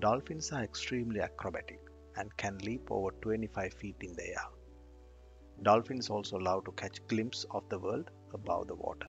Dolphins are extremely acrobatic and can leap over 25 feet in the air. Dolphins also love to catch glimpses of the world above the water.